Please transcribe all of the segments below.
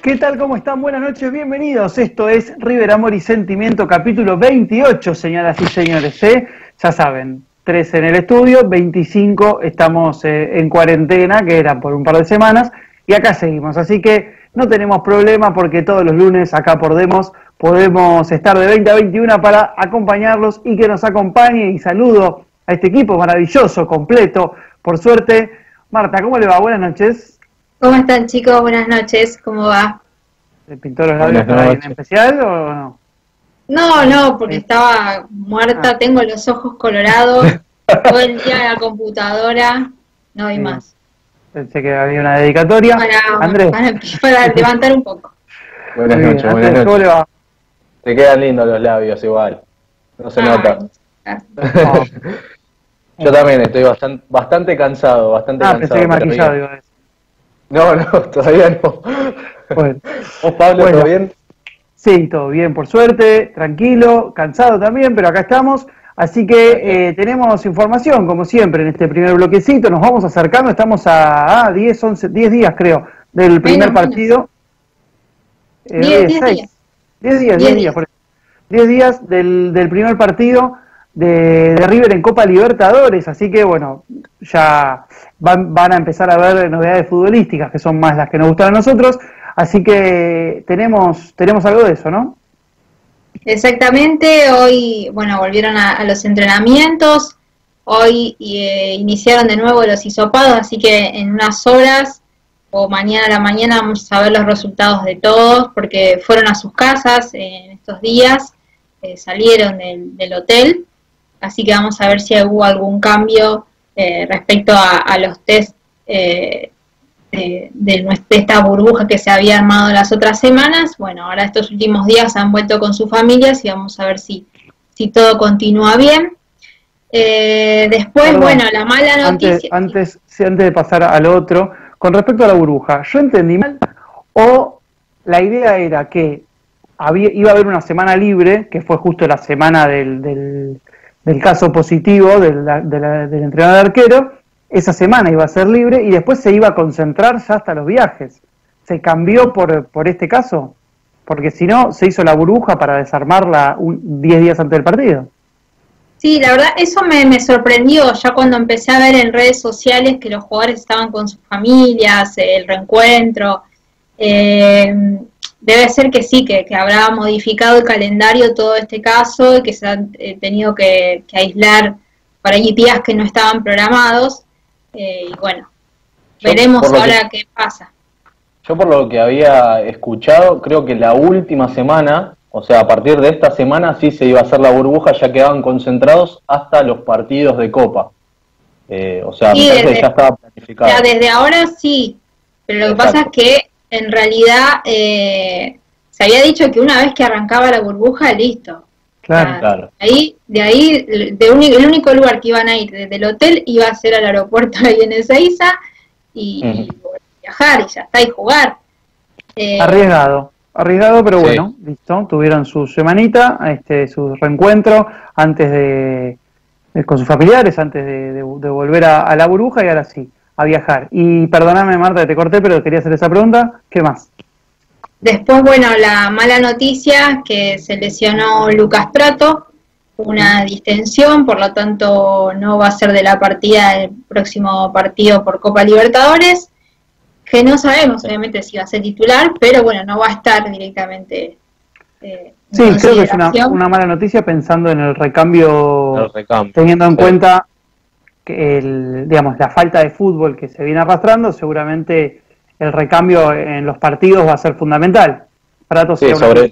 ¿Qué tal? ¿Cómo están? Buenas noches, bienvenidos. Esto es River, Amor y Sentimiento, capítulo 28, señoras y señores. Ya saben, 3 en el estudio, 25 estamos en cuarentena, que era por un par de semanas, y acá seguimos. Así que no tenemos problema porque todos los lunes acá por Demos podemos estar de 20 a 21 para acompañarlos y que nos acompañe. Y saludo a este equipo maravilloso, completo. Por suerte, Marta, ¿cómo le va? Buenas noches. ¿Cómo están, chicos? Buenas noches, ¿cómo va? ¿Le pintó los labios para alguien en especial o no? No, porque estaba muerta, tengo los ojos colorados, todo el día en la computadora, no hay más. Pensé que había una dedicatoria. Andrés. Para levantar un poco. Buenas noches, Andrés, buenas noches. ¿cómo le va? Te quedan lindos los labios igual, no se nota. Oh. Yo también estoy bastante cansado, cansado. Pensé que maquillado iba a decir. No, todavía no. Bueno. ¿Vos, Pablo, todo bien? Sí, todo bien, por suerte, tranquilo, cansado también, pero acá estamos. Así que tenemos información, como siempre, en este primer bloquecito. Nos vamos acercando, estamos a 10 días, creo, del primer partido. 10 días del primer partido de River en Copa Libertadores, así que bueno, ya van a empezar a ver novedades futbolísticas, que son más las que nos gustan a nosotros, así que tenemos algo de eso, ¿no? Exactamente, hoy, bueno, volvieron a los entrenamientos, hoy iniciaron de nuevo los hisopados, así que en unas horas o mañana a la mañana vamos a ver los resultados de todos, porque fueron a sus casas en estos días, salieron del hotel. Así que vamos a ver si hubo algún cambio respecto a los test de esta burbuja que se había armado las otras semanas. Bueno, ahora estos últimos días han vuelto con sus familias y vamos a ver si todo continúa bien. Después, Perdón, bueno, la mala noticia... Antes de pasar al otro, con respecto a la burbuja, ¿yo entendí mal o la idea era que iba a haber una semana libre, que fue justo la semana del caso positivo del entrenador arquero? Esa semana iba a ser libre y después se iba a concentrar ya hasta los viajes? ¿Se cambió por este caso? Porque si no, se hizo la burbuja para desarmarla 10 días antes del partido. Sí, la verdad, eso me sorprendió ya cuando empecé a ver en redes sociales que los jugadores estaban con sus familias, el reencuentro. Debe ser que sí, que habrá modificado el calendario todo este caso y que se han tenido que aislar para allí días que no estaban programados. Y bueno, veremos ahora qué pasa. Yo por lo que había escuchado, creo que la última semana, o sea, a partir de esta semana sí se iba a hacer la burbuja, ya quedaban concentrados hasta los partidos de Copa. O sea, sí, me parece que ya estaba planificado. Ya desde ahora sí, pero lo que pasa es que en realidad se había dicho que una vez que arrancaba la burbuja, listo. Claro, claro. De ahí el único lugar que iban a ir desde el hotel iba a ser al aeropuerto ahí en Ezeiza y viajar y ya está, y jugar. Arriesgado, pero bueno, listo, tuvieron su semanita, su reencuentro antes con sus familiares, antes de volver a la burbuja, y ahora sí, a viajar. Y perdóname, Marta, que te corté, pero quería hacer esa pregunta. ¿Qué más? Después, bueno, la mala noticia, que se lesionó Lucas Prato, una distensión, por lo tanto no va a ser de la partida del próximo partido por Copa Libertadores, que no sabemos obviamente si va a ser titular, pero bueno, no va a estar directamente. Sí, creo que es una mala noticia pensando en el recambio. Teniendo en cuenta que la falta de fútbol que se viene arrastrando, seguramente el recambio en los partidos va a ser fundamental. Sí,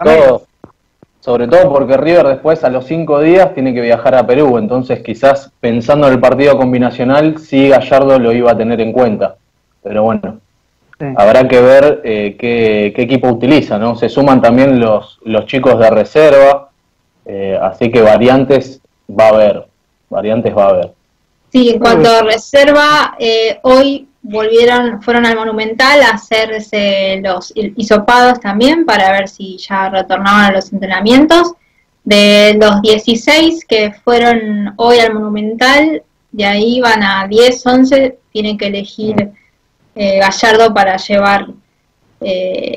sobre todo porque River después a los 5 días tiene que viajar a Perú, entonces quizás pensando en el partido combinacional sí Gallardo lo iba a tener en cuenta, pero bueno, habrá que ver qué equipo utiliza, ¿no? Se suman también los chicos de reserva, así que variantes va a haber. Sí, en cuanto a reserva, hoy fueron al Monumental a hacerse los hisopados también para ver si ya retornaban a los entrenamientos. De los 16 que fueron hoy al Monumental, de ahí van a 10, 11, tienen que elegir Gallardo para llevar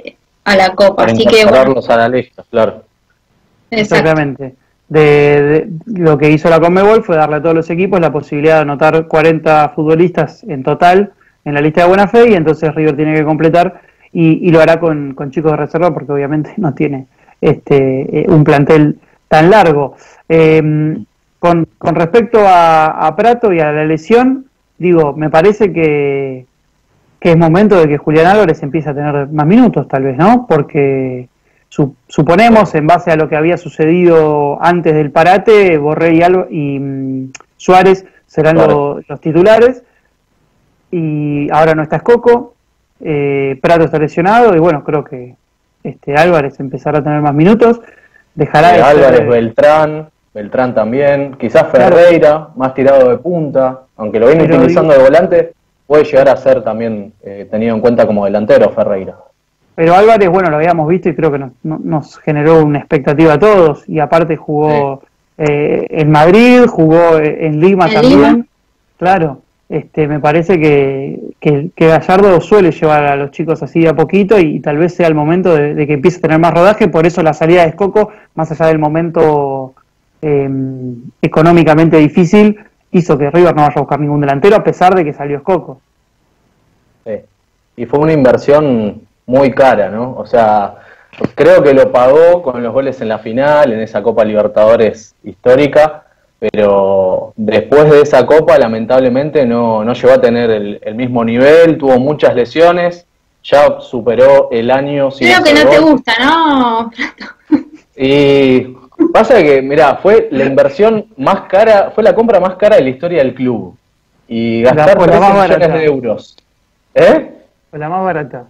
a la Copa. Para Así que bueno, a la lista, claro. Exactamente. De lo que hizo la Conmebol fue darle a todos los equipos la posibilidad de anotar 40 futbolistas en total en la lista de buena fe, y entonces River tiene que completar y lo hará con chicos de reserva, porque obviamente no tiene un plantel tan largo. Con respecto a Prato y a la lesión, digo, me parece que es momento de que Julián Álvarez empiece a tener más minutos, tal vez, ¿no? Porque suponemos, en base a lo que había sucedido antes del parate, Borré y Suárez serán los titulares, y ahora no está Escoco, Prato está lesionado, y bueno, creo que Álvarez empezará a tener más minutos, dejará de Álvarez, Beltrán también, quizás Ferreira, claro, más tirado de punta, aunque lo viene utilizando de volante, puede llegar a ser también tenido en cuenta como delantero Ferreira. Pero Álvarez, bueno, lo habíamos visto y creo que nos generó una expectativa a todos, y aparte jugó en Madrid, jugó en Lima también. Claro, me parece que Gallardo suele llevar a los chicos así de a poquito, y tal vez sea el momento de que empiece a tener más rodaje. Por eso la salida de Escoco, más allá del momento económicamente difícil, hizo que River no vaya a buscar ningún delantero, a pesar de que salió Escoco. Sí, y fue una inversión muy cara, ¿no? O sea, creo que lo pagó con los goles en la final, en esa Copa Libertadores histórica, pero después de esa Copa, lamentablemente, no llegó a tener el mismo nivel, tuvo muchas lesiones, ya superó el año sin creo que no te gusta, ¿no? Y pasa que, mirá, fue la inversión más cara, fue la compra más cara de la historia del club, y gastar 13 millones de euros. Fue la más barata.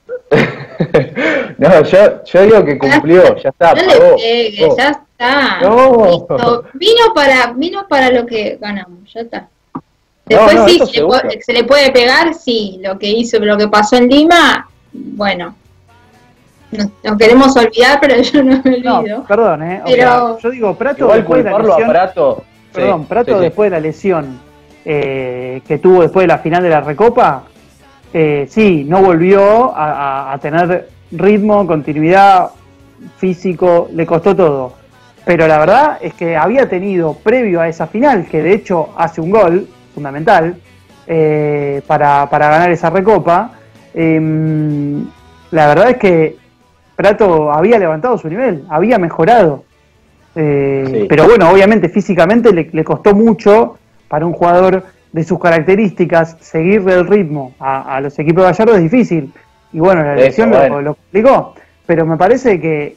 No, yo digo que cumplió, ya está, no pagó. Ya está. No. Vino para lo que ganamos, ya está. Después sí, se le puede pegar, sí, lo que pasó en Lima, bueno, nos queremos olvidar, pero yo no me olvido. No, perdón, pero o sea, yo digo, Prato igual después de la lesión, Prato, perdón, Prato después de la lesión que tuvo después de la final de la Recopa, sí, no volvió a tener ritmo, continuidad, físico, le costó todo. Pero la verdad es que había tenido, previo a esa final, que de hecho hace un gol fundamental para ganar esa Recopa, la verdad es que Prato había levantado su nivel, había mejorado. Sí. Pero bueno, obviamente físicamente le costó mucho para un jugador de sus características seguirle el ritmo a los equipos de Gallardo. Es difícil, y bueno, la lesión lo complicó, pero me parece que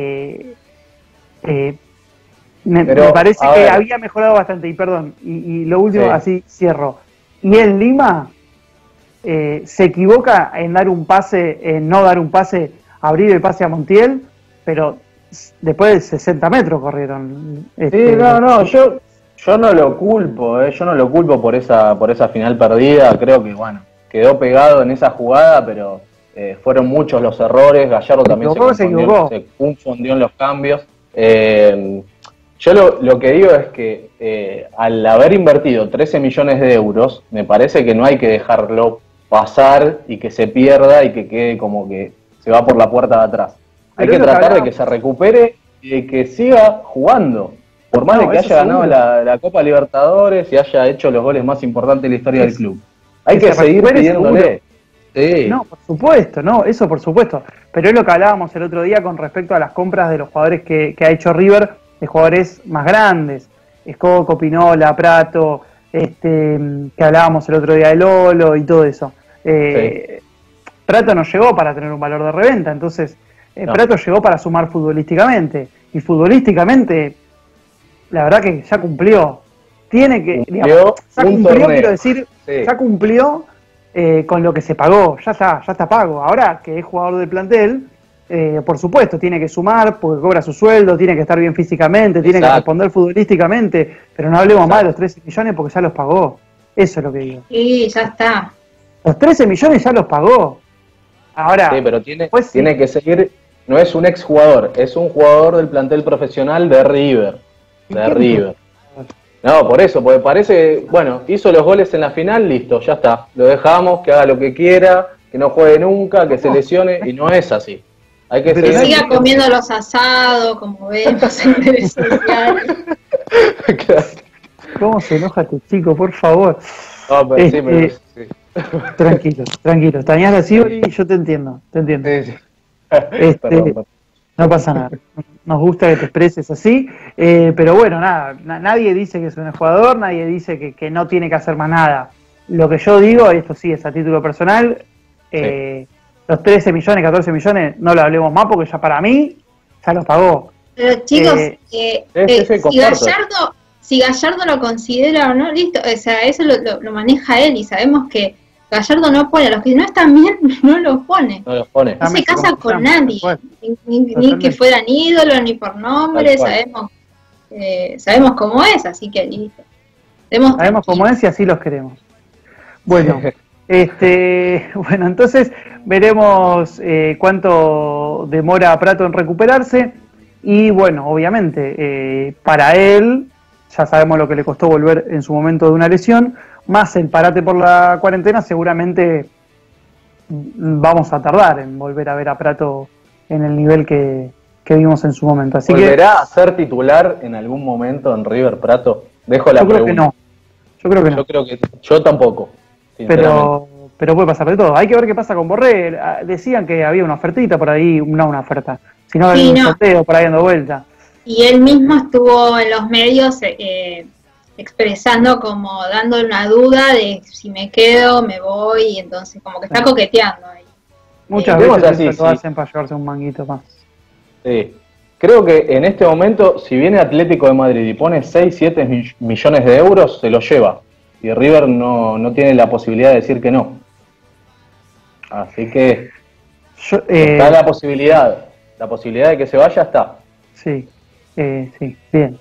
me parece que había mejorado bastante. Y perdón, y lo último, así cierro, y en Lima se equivoca en dar un pase, en no dar un pase, abrir el pase a Montiel, pero después de 60 metros corrieron. Yo no lo culpo, yo no lo culpo por esa final perdida. Creo que, bueno, quedó pegado en esa jugada, pero fueron muchos los errores. Gallardo también se confundió en los cambios. Yo lo que digo es que al haber invertido 13 millones de euros, me parece que no hay que dejarlo pasar y que se pierda y que quede como que se va por la puerta de atrás. Hay que tratar de que se recupere y de que siga jugando. Por más de que haya ganado la Copa Libertadores y haya hecho los goles más importantes de la historia del club. Hay que seguir pidiéndole. Sí. No, por supuesto, no, eso por supuesto. Pero es lo que hablábamos el otro día con respecto a las compras de los jugadores que ha hecho River, de jugadores más grandes. Escoco, Pinola, Prato, que hablábamos el otro día de Lolo y todo eso. Prato no llegó para tener un valor de reventa, entonces Prato llegó para sumar futbolísticamente. Y futbolísticamente, la verdad que ya cumplió. Tiene que, digamos, ya cumplió, quiero decir, ya cumplió con lo que se pagó, ya está pago. Ahora que es jugador del plantel, por supuesto, tiene que sumar porque cobra su sueldo, tiene que estar bien físicamente, tiene que responder futbolísticamente, pero no hablemos más de los 13 millones porque ya los pagó. Eso es lo que digo. Sí, ya está. Los 13 millones ya los pagó. Ahora, sí, pero tiene que seguir, no es un exjugador, es un jugador del plantel profesional de River. De River. No, por eso, porque parece, bueno, hizo los goles en la final, listo, ya está. Lo dejamos, que haga lo que quiera, que no juegue nunca, que se lesione, y no es así. Hay que Que siga comiendo los asados, como vemos en redes sociales. Claro. ¿Cómo se enoja este chico, por favor? No, pero sí, pero sí. Tranquilo. Tañás la Sibori y yo te entiendo. Sí. Perdón. No pasa nada. Nos gusta que te expreses así, pero bueno, nada, nadie dice que es un jugador, nadie dice que no tiene que hacer más nada. Lo que yo digo, esto sí es a título personal, los 13 millones, 14 millones, no lo hablemos más porque ya para mí ya los pagó. Pero chicos, si Gallardo lo considera o no, listo, o sea, eso lo maneja él y sabemos que Gallardo no pone, a los que no están bien, no los pone. No los pone. No se casa con nadie, ni que fueran ídolos, ni por nombre, sabemos cómo es, así que listo. Sabemos cómo es y así los queremos. Bueno, bueno, entonces veremos cuánto demora Pratto en recuperarse y bueno, obviamente, para él, ya sabemos lo que le costó volver en su momento de una lesión, más el parate por la cuarentena, seguramente vamos a tardar en volver a ver a Pratto en el nivel que vimos en su momento. Así ¿Volverá a ser titular en algún momento en River Pratto? Dejo la pregunta. Yo creo que no. Yo tampoco. Pero puede pasar de todo. Hay que ver qué pasa con Borré. Decían que había una ofertita por ahí, no una oferta, sino había un sorteo por ahí dando vuelta. Y él mismo estuvo en los medios expresando como dando una duda de si me quedo, me voy, y entonces como que está coqueteando ahí. Muchas veces lo hacen para llevarse un manguito más. Sí. Creo que en este momento, si viene Atlético de Madrid y pone 6-7 millones de euros, se lo lleva. Y River no tiene la posibilidad de decir que no. Así que está la posibilidad de que se vaya está. Sí, bien.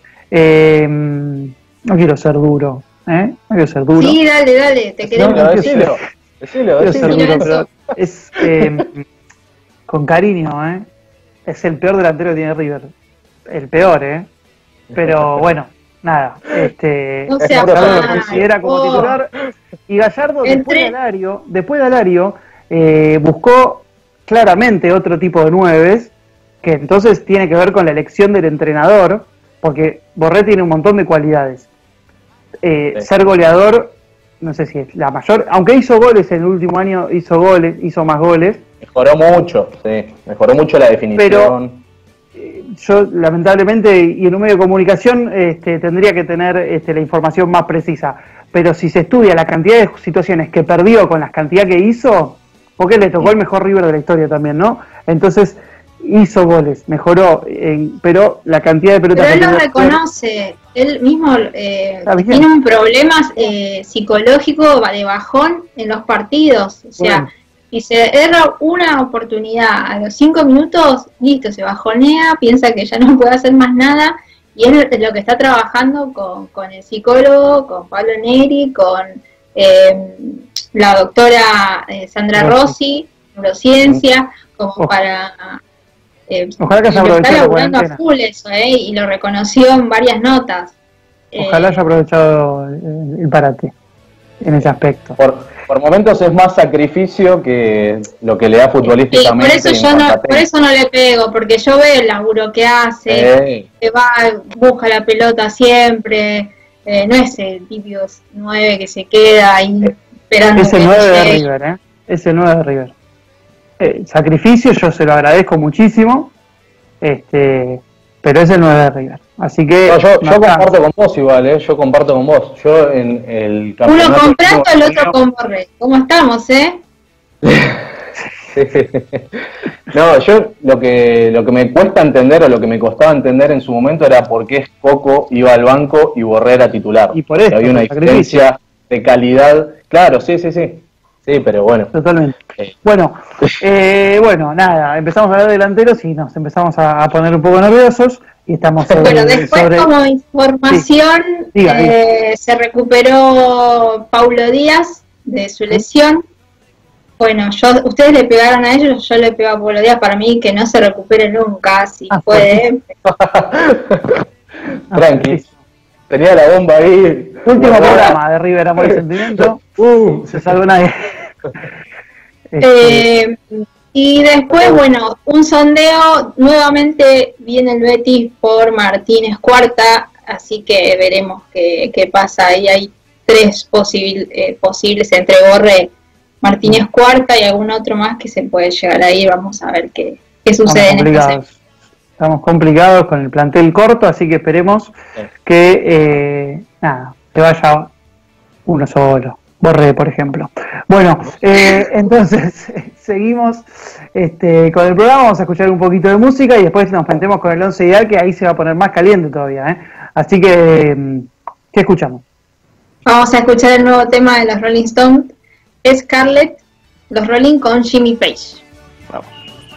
No quiero ser duro, No quiero ser duro. Sí, dale, te queremos. Decilo. Pero es con cariño, Es el peor delantero que tiene River. El peor, Pero bueno, nada. No se lo considera como titular. Y Gallardo, después de Alario, buscó claramente otro tipo de nueves, que entonces tiene que ver con la elección del entrenador, porque Borré tiene un montón de cualidades. Ser goleador, no sé si es la mayor, aunque hizo goles en el último año, hizo más goles. Mejoró mucho la definición. Pero yo lamentablemente, y en un medio de comunicación tendría que tener la información más precisa, pero si se estudia la cantidad de situaciones que perdió con la cantidad que hizo, porque le tocó el mejor River de la historia también, ¿no? Entonces hizo goles, mejoró, pero la cantidad de pelotas... Pero él lo reconoce, él mismo tiene un problema psicológico de bajón en los partidos, o sea, si se erra una oportunidad a los 5 minutos, listo, se bajonea, piensa que ya no puede hacer más nada, y es lo que está trabajando con el psicólogo, con Pablo Neri, con la doctora Sandra Rossi, neurociencia, como para... ojalá que haya aprovechado la cuarentena. A full eso, y lo reconoció en varias notas. Ojalá haya aprovechado el parate en ese aspecto. Por momentos es más sacrificio que lo que le da futbolísticamente. Por eso no le pego, porque yo veo el laburo que hace, que va, busca la pelota siempre, no es el típico 9 que se queda ahí esperando. Es el 9 de River, Es el 9 de River. Sacrificio, yo se lo agradezco muchísimo, pero es el 9 de River. Así que yo comparto con vos igual, yo comparto con vos. Yo en el campeonato... Uno con Pratto, el otro con Borré. ¿Cómo estamos, No, yo lo que me cuesta entender, o lo que me costaba entender en su momento, era por qué Coco iba al banco y Borré era titular. Y por eso, había una diferencia de calidad. Claro, sí. Sí, pero bueno. Totalmente. Bueno, nada, empezamos a hablar de delanteros y nos empezamos a poner un poco nerviosos y estamos después como información, se recuperó Paulo Díaz de su lesión. Bueno, ustedes le pegaron a ellos, yo le pego a Paulo Díaz, para mí que no se recupere nunca, si puede. Tranqui. Tenía la bomba ahí. Último programa de River, Amor y Sentimiento. Se salvó nadie. Y después, bueno, un sondeo, nuevamente viene el Betis por Martínez Cuarta, así que veremos qué pasa. Ahí hay tres posibles entre Borré, Martínez Cuarta y algún otro más que se puede llegar a ir. Vamos a ver qué sucede en esta semana. Estamos complicados con el plantel corto, así que esperemos que se vaya uno solo. Borré, por ejemplo. Bueno, entonces seguimos con el programa, vamos a escuchar un poquito de música y después nos metemos con el 11 ideal, que ahí se va a poner más caliente todavía. Así que, ¿qué escuchamos? Vamos a escuchar el nuevo tema de los Rolling Stones, Scarlett, los Rolling con Jimmy Page. Vamos.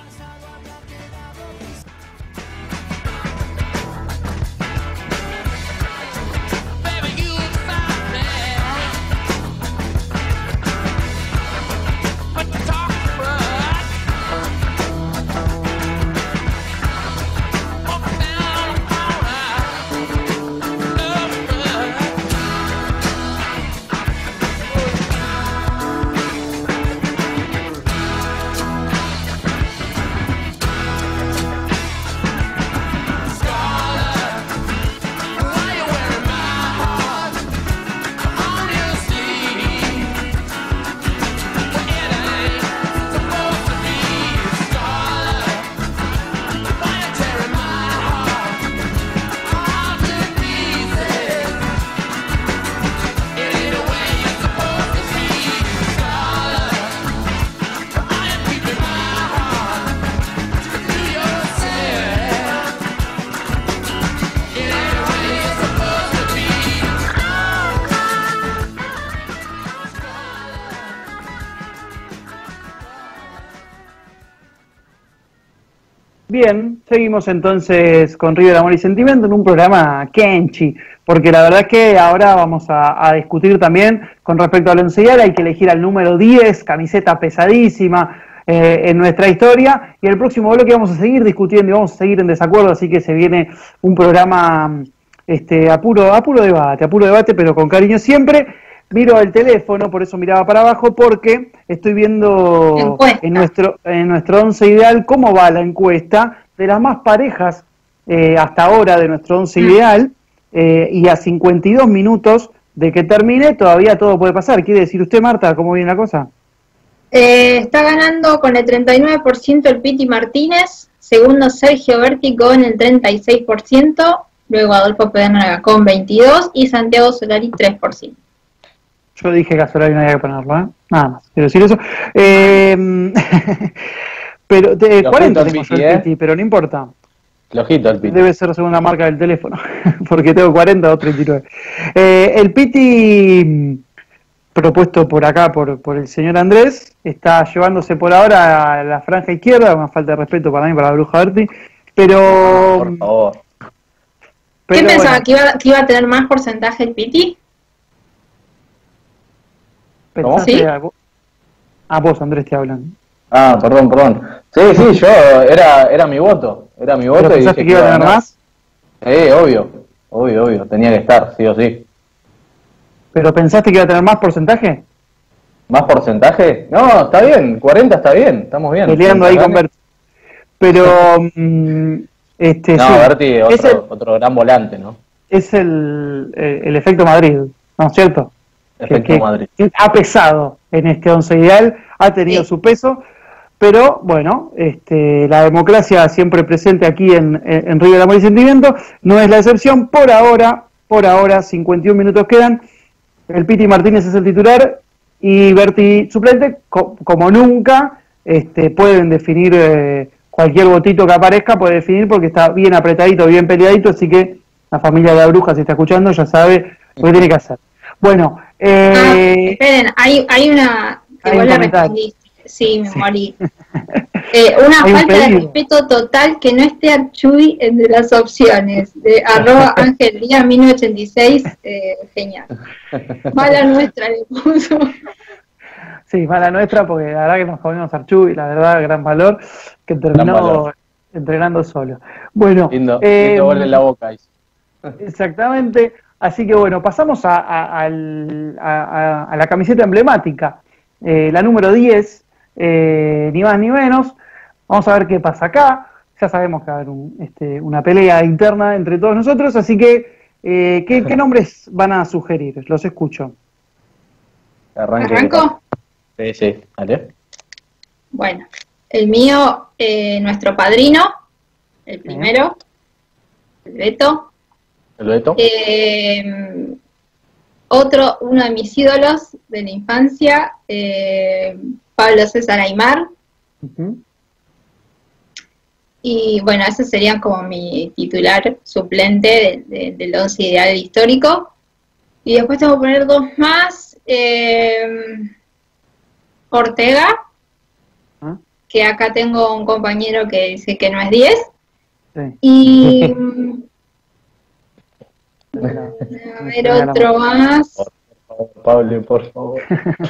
Bien, seguimos entonces con River, Amor y Sentimiento en un programa Kenchi, porque la verdad es que ahora vamos a discutir también con respecto al once ideal. Hay que elegir al número 10, camiseta pesadísima en nuestra historia, y el próximo bloque vamos a seguir discutiendo y vamos a seguir en desacuerdo, así que se viene un programa a puro debate, pero con cariño siempre. Miro el teléfono, por eso miraba para abajo, porque estoy viendo en nuestro once ideal cómo va la encuesta de las más parejas hasta ahora de nuestro once ideal, y a 52 minutos de que termine todavía todo puede pasar. ¿Quiere decir usted, Marta, cómo viene la cosa? Está ganando con el 39% el Piti Martínez, segundo Sergio Berti con el 36%, luego Adolfo Pedernera con 22% y Santiago Solari 3%. Yo dije que a Solari no había que ponerlo, nada más, quiero decir eso. Pero 40 tengo yo el Piti, pero no importa. Flojito el Piti. Debe ser según la marca del teléfono, porque tengo 40 o 39. El Piti, propuesto por acá por el señor Andrés, está llevándose por ahora a la franja izquierda, una falta de respeto para mí, para la Bruja Berti, pero... Por favor. ¿Qué pensaba? ¿Que iba a tener más porcentaje el Piti? ¿Sí? A vos, Andrés, te hablan. Ah, perdón. Sí, yo, era mi voto. Era mi voto. ¿Pero pensaste que iba a tener más? Obvio. Tenía que estar, sí o sí. ¿Pero pensaste que iba a tener más porcentaje? ¿Más porcentaje? No, está bien, 40 está bien, estamos bien. Peleando ahí con Berti. Pero... no, sí, Berti, otro gran volante, ¿no? Es el efecto Madrid, ¿no es cierto? Efecto Madrid. Que ha pesado en este once ideal, ha tenido su peso, pero bueno, la democracia siempre presente aquí en River, Amor y Sentimiento no es la excepción. Por ahora 51 minutos quedan. El Piti Martínez es el titular y Berti suplente. Como nunca pueden definir cualquier votito que aparezca, puede definir, porque está bien apretadito, bien peleadito, así que la familia de la Bruja, si está escuchando, ya sabe lo que tiene que hacer. Bueno, esperen, hay una que vos la respondiste. Sí, me morí. Una falta de respeto total que no esté Archuy entre las opciones de @Angeldía 1986, genial. Mala nuestra le puso. Sí, mala nuestra, porque la verdad que nos comimos Archuy, la verdad, gran valor, que terminó entrenando solo. Bueno, lindo gol en la boca. Exactamente. Así que bueno, pasamos a la camiseta emblemática, la número 10, ni más ni menos. Vamos a ver qué pasa acá. Ya sabemos que va a haber una pelea interna entre todos nosotros, así que, ¿qué nombres van a sugerir? Los escucho. ¿Arranco? Sí, dale. Bueno, el mío, nuestro padrino, el primero, el Beto. El Beto. Uno de mis ídolos de la infancia, Pablo César Aimar. Y bueno, ese sería como mi titular suplente del once ideal histórico. Y después tengo que poner dos más. Ortega, que acá tengo un compañero que dice que no es 10. Sí. Y a ver, otro más. Por favor, Pablo, por favor.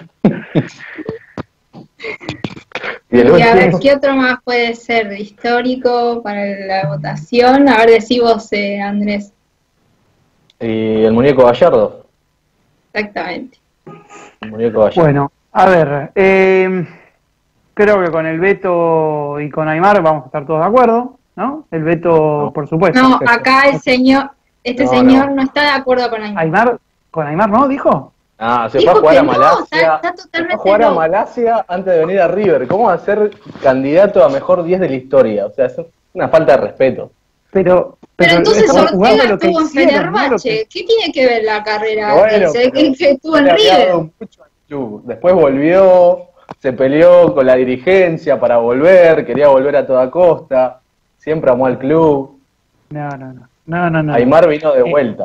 Y a ver, ¿qué otro más puede ser de histórico para la votación? A ver, decí vos, Andrés. Y el muñeco Gallardo. Exactamente. El muñeco Gallardo. Bueno, a ver, creo que con el Beto y con Aimar vamos a estar todos de acuerdo, ¿no? El Beto, por supuesto. No, acá el señor, señor no está de acuerdo con Aimar. ¿Con Aimar no, dijo? Se fue a jugar a Malasia. Se fue a jugar a Malasia antes de venir a River. ¿Cómo va a ser candidato a mejor 10 de la historia? O sea, es una falta de respeto. Pero entonces Ortega estuvo en Fenerbahce. ¿Qué tiene que ver la carrera? Bueno, que estuvo en River. Después volvió, se peleó con la dirigencia para volver, quería volver a toda costa, siempre amó al club. No. Aimar vino de vuelta.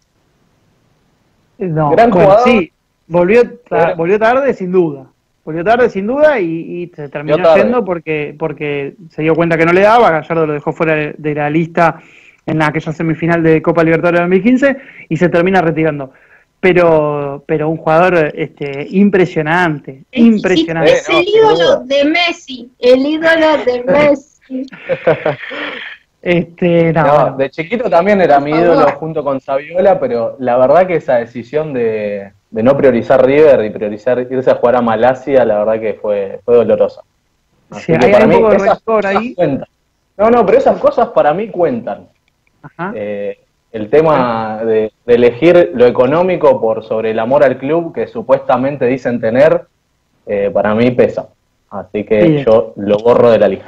No, gran jugador. Sí, volvió tarde sin duda. Volvió tarde sin duda y se terminó yendo porque se dio cuenta que no le daba. Gallardo lo dejó fuera de la lista en aquella semifinal de Copa Libertadores de 2015 y se termina retirando. Pero un jugador impresionante. Es el ídolo de Messi. El ídolo de Messi. De chiquito también era mi ídolo junto con Saviola, pero la verdad que esa decisión de no priorizar River y priorizar irse a jugar a Malasia, la verdad que fue dolorosa. Sí, hay un poco de rencor ahí. Cuentan. No, pero esas cosas para mí cuentan. Ajá. El tema de elegir lo económico por sobre el amor al club que supuestamente dicen tener, para mí pesa. Así que yo lo borro de la lista.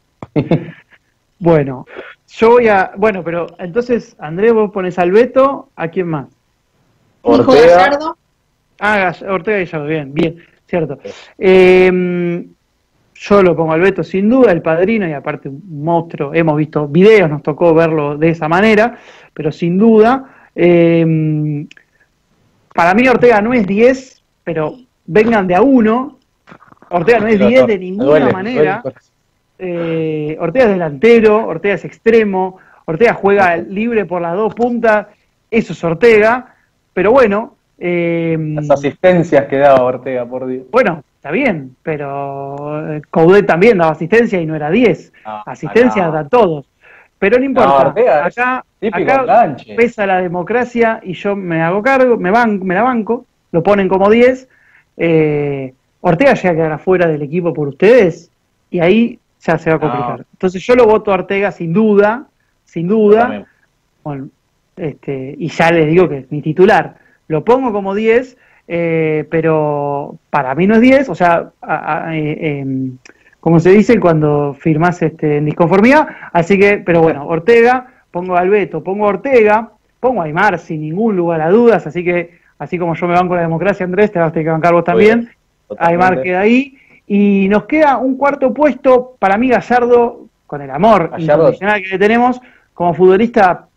Bueno, yo voy a... Bueno, pero entonces, Andrés, vos pones al Beto, ¿a quién más? Ortega. Gallardo. Ortega y Gallardo, bien, cierto. Yo lo pongo al Beto sin duda, el padrino, y aparte un monstruo, hemos visto videos, nos tocó verlo de esa manera, pero sin duda, para mí Ortega no es 10, pero vengan de a uno, Ortega no es 10 de ninguna manera. Ortega es delantero, Ortega es extremo, Ortega juega libre por las dos puntas, eso es Ortega, pero bueno... las asistencias que daba Ortega, por Dios. Bueno, está bien, pero Coudet también daba asistencia y no era 10. Asistencia da todos. Pero no importa, Ortega acá pesa la democracia y yo me hago cargo, me la banco, lo ponen como 10. Ortega llega a quedar afuera del equipo por ustedes y ahí ya se va a complicar. Entonces yo lo voto a Ortega sin duda. Bueno, y ya les digo que es mi titular. Lo pongo como 10, pero para mí no es 10, o sea, como se dice cuando firmás en disconformidad, así que, pero bueno, Ortega, pongo a Albeto, pongo a Ortega, pongo a Aimar sin ningún lugar a dudas, así que, así como yo me banco la democracia, Andrés, te vas a tener que bancar vos también, Aimar queda ahí, y nos queda un cuarto puesto, para mí Gallardo, con el amor incondicional que le tenemos, como futbolista,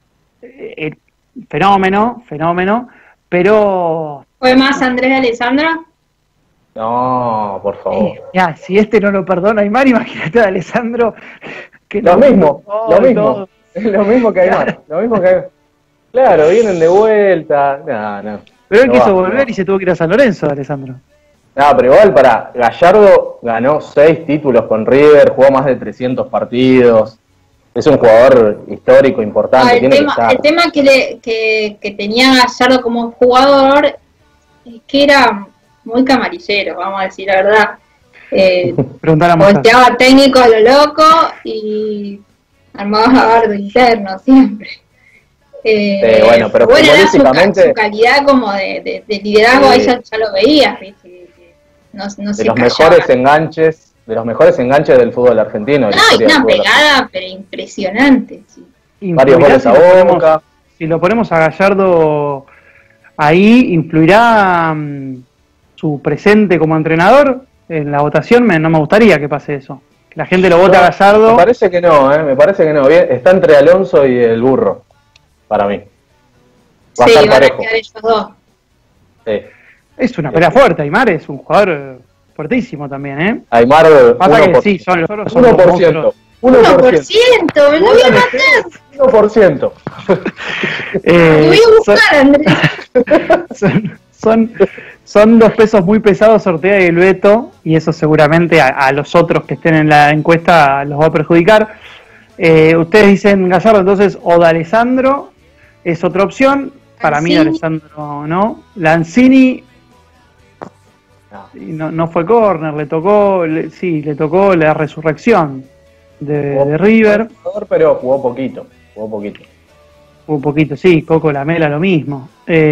fenómeno, pero... ¿Fue más Andrés Alessandro? No, por favor. Si no lo perdona Aimar, imagínate a Alessandro. Que lo mismo es lo mismo que Aimar. Claro, vienen de vuelta. No. Pero él quiso volver y se tuvo que ir a San Lorenzo, Alessandro. Pero igual Gallardo ganó 6 títulos con River, jugó más de 300 partidos. Es un jugador histórico, importante. El tema que tenía Gallardo como jugador es que era muy camarillero, vamos a decir la verdad. Volteaba técnico a lo loco y armaba Gabardo interno siempre. Bueno, pero futbolísticamente su calidad como de liderazgo ahí ya lo veías, ¿viste? No de los mejores enganches, del fútbol argentino. Una pegada pero impresionante. Sí. Varios goles a Boca. Si lo ponemos a Gallardo ahí, ¿influirá su presente como entrenador en la votación? No me gustaría que pase eso. Que la gente lo vote a Gallardo. Me parece que no. Bien, está entre Alonso y el Burro, para mí. Va a estar parejo. A ellos dos. Sí. Es una pelea fuerte. Aymar es un jugador fuertísimo también, ¿eh? Aymar, sí, son los 1%. 1%, me lo voy a matar. 1%. Lo voy a buscar, Andrés. Son dos pesos muy pesados, Ortega y el Beto, y eso seguramente a los otros que estén en la encuesta los va a perjudicar. Ustedes dicen Gallardo, entonces, o de Alessandro es otra opción. Para mí, Alessandro no. Lanzini no fue córner, le tocó la resurrección de River. Pero jugó poquito. Jugó poquito, sí, Coco Lamela lo mismo.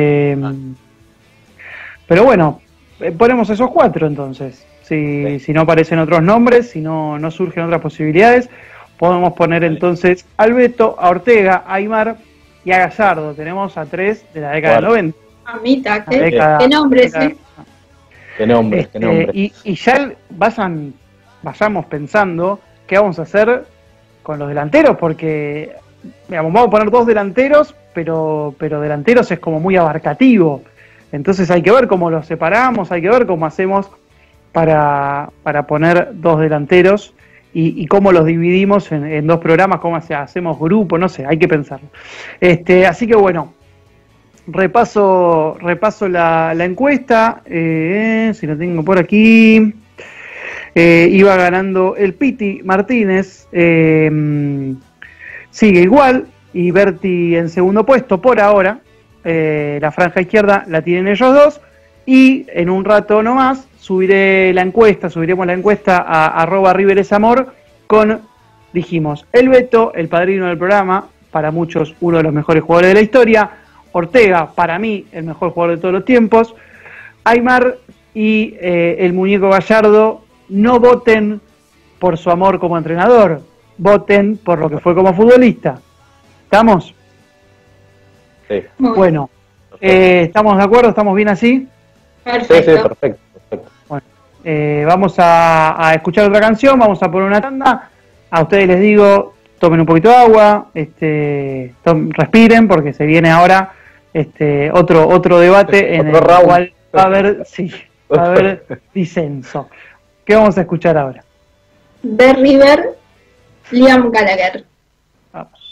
Pero bueno, ponemos esos cuatro entonces. Si no aparecen otros nombres, si no surgen otras posibilidades, podemos poner entonces al Beto, a Ortega, a Aymar y a Gallardo. Tenemos a 3 de la década del 90. Mamita, qué nombres, Qué nombres. Y ya vayamos pensando qué vamos a hacer con los delanteros, porque vamos a poner 2 delanteros, pero delanteros es como muy abarcativo. Entonces hay que ver cómo los separamos, hay que ver cómo hacemos para poner 2 delanteros y cómo los dividimos en 2 programas, cómo hacemos grupo, no sé, hay que pensarlo. Así que bueno, repaso la encuesta, si lo tengo por aquí. Iba ganando el Piti Martínez, sigue igual, y Berti en segundo puesto por ahora. La franja izquierda la tienen ellos dos, y en un rato nomás subiremos la encuesta a @riveresamor con, dijimos, el Beto, el padrino del programa, para muchos uno de los mejores jugadores de la historia, Ortega, para mí el mejor jugador de todos los tiempos, Aymar y el muñeco Gallardo. No voten por su amor como entrenador, voten por lo que fue como futbolista. ¿Estamos? Sí. Bueno, ¿estamos de acuerdo? ¿Estamos bien así? Perfecto. Sí, perfecto. Bueno, vamos a escuchar otra canción, vamos a poner una tanda. A ustedes les digo, tomen un poquito de agua, respiren, porque se viene ahora otro debate en el cual va a haber disenso. ¿Qué vamos a escuchar ahora? De River, Liam Gallagher. Vamos.